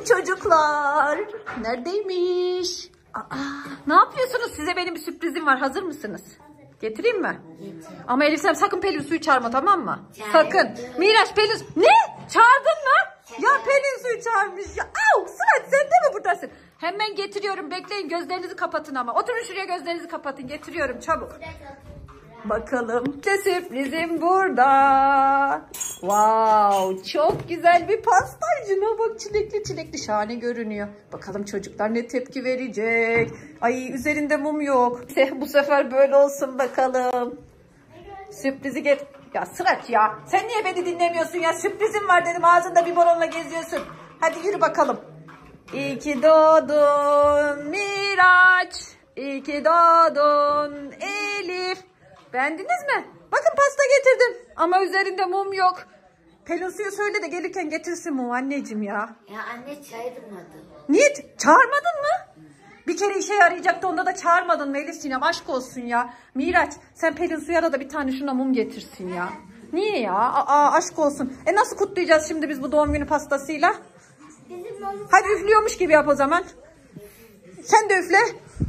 Bakalım çocuklar. Neredeymiş? Ne yapıyorsunuz? Size benim bir sürprizim var. Hazır mısınız? Getireyim mi? Ama Elif sen sakın Pelin suyu çağırma, tamam mı? Sakın. Miraç Pelin ne? Çağırdın mı? Ya Pelin suyu çağırmış ya. Sırat sen de mi buradasın? Hemen getiriyorum. Bekleyin, gözlerinizi kapatın ama. Oturun şuraya, gözlerinizi kapatın. Getiriyorum çabuk. Bakalım ne sürprizim burada. Wow, çok güzel bir pastacına bak, çilekli şahane görünüyor. Bakalım çocuklar ne tepki verecek. Ay üzerinde mum yok. Bu sefer böyle olsun bakalım. Sürprizi get. Ya Sıraç ya, sen niye beni dinlemiyorsun ya? Sürprizim var dedim, ağzında biberonla geziyorsun. Hadi yürü bakalım. İyi ki doğdun Miraç. İyi ki doğdun Elif. Beğendiniz mi? Bakın pasta getirdim. Ama üzerinde mum yok. Pelin suyu söyle de gelirken getirsin mum anneciğim ya. Ya anne çağırmadı. Niye? Çağırmadın mı? Bir kere işe yarayacaktı, onda da çağırmadın mı Elif Sinem? Aşk olsun ya. Miraç sen Pelin suya da bir tane şuna mum getirsin ya. Niye ya? Aşk olsun. Nasıl kutlayacağız şimdi biz bu doğum günü pastasıyla? Hadi üflüyormuş gibi yap o zaman. Sen de üfle.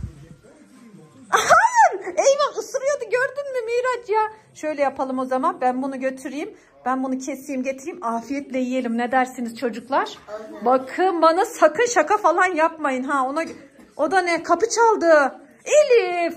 Hayır. Eyvah, ısırıyordu, gördün mü Miraç ya? Şöyle yapalım o zaman. Ben bunu götüreyim. Ben bunu keseyim, getireyim. Afiyetle yiyelim. Ne dersiniz çocuklar? Bakın bana sakın şaka falan yapmayın ha. O da ne? Kapı çaldı. Elif.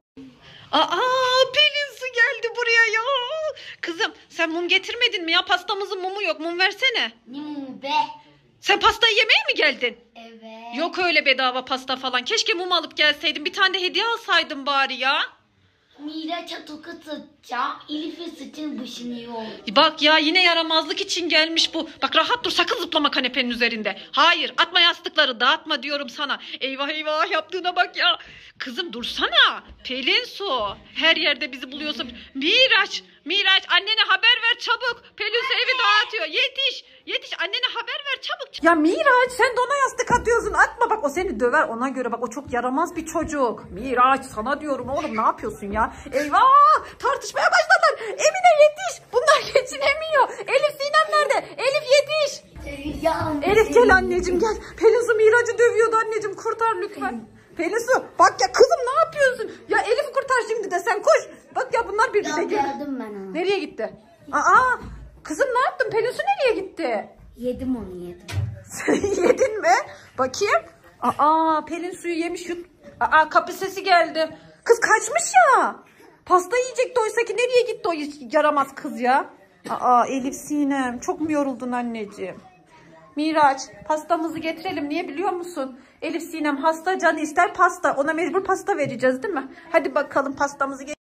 Pelin su geldi buraya ya. Kızım sen mum getirmedin mi ya? Pastamızın mumu yok. Mum versene. Ne mumu be? Sen pastayı yemeye mi geldin? Evet. Yok öyle bedava pasta falan. Keşke mum alıp gelseydin. Bir tane de hediye alsaydın bari ya. Miraç'a tokat atacağım. Elif'e saçın başını yol. Bak ya, yine yaramazlık için gelmiş bu. Bak rahat dur, sakın zıplama kanepenin üzerinde. Hayır, atma yastıkları, dağıtma diyorum sana. Eyvah eyvah, yaptığına bak ya. Kızım dursana. Pelin su. Her yerde bizi buluyorsa. Miraç annene haber ver çabuk. Pelin su evi dağıtıyor. Yetiş annene haber ver çabuk. Ya Miraç sen de ona yastık atıyorsun. Atma bak, o seni döver ona göre. Bak o çok yaramaz bir çocuk. Miraç sana diyorum oğlum, ne yapıyorsun ya? Eyvah, tartışmaya başladılar. Emine yetiş. Bunlar geçinemiyor. Elif Sinem nerede? Elif yetiş. Elif gel anneciğim gel. Pelin su Miraç'ı dövüyordu anneciğim, kurtar lütfen. Pelin su bak ya kızım, ne yapıyorsun? Ya Elif'i kurtar şimdi de, sen koş. Bak ya bunlar birbirine geliyor. Gördüm ben onu. Nereye gitti? Kızım ne yaptın? Pelin su nereye gitti? Yedim onu yedim. Yedin mi? Bakayım. Pelin suyu yemiş. Kapı sesi geldi. Kız kaçmış ya. Pasta yiyecekti oysa ki, nereye gitti o yaramaz kız ya? Elif Sinem çok mu yoruldun anneciğim? Miraç pastamızı getirelim, niye biliyor musun? Elif Sinem hasta, canı ister pasta, ona mecbur pasta vereceğiz değil mi? Hadi bakalım pastamızı